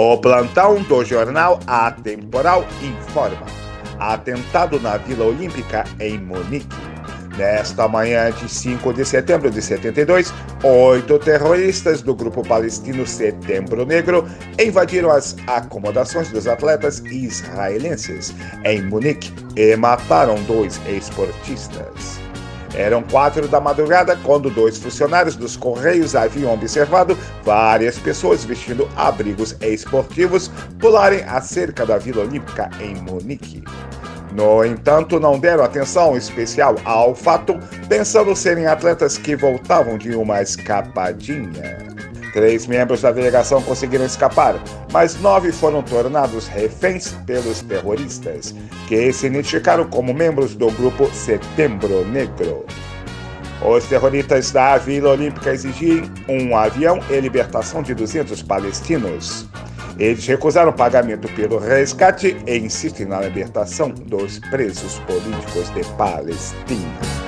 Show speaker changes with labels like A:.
A: O plantão do jornal Atemporal informa: atentado na Vila Olímpica em Munique. Nesta manhã de 5 de setembro de 72, 8 terroristas do grupo palestino Setembro Negro invadiram as acomodações dos atletas israelenses em Munique e mataram 2 esportistas. Eram 4 da madrugada quando 2 funcionários dos Correios haviam observado várias pessoas vestindo abrigos esportivos pularem a cerca da Vila Olímpica em Munique. No entanto, não deram atenção especial ao fato, pensando serem atletas que voltavam de uma escapadinha. 3 membros da delegação conseguiram escapar, mas 9 foram tornados reféns pelos terroristas, que se identificaram como membros do grupo Setembro Negro. Os terroristas da Vila Olímpica exigiam um avião e libertação de 200 palestinos. Eles recusaram o pagamento pelo resgate e insistem na libertação dos presos políticos de Palestina.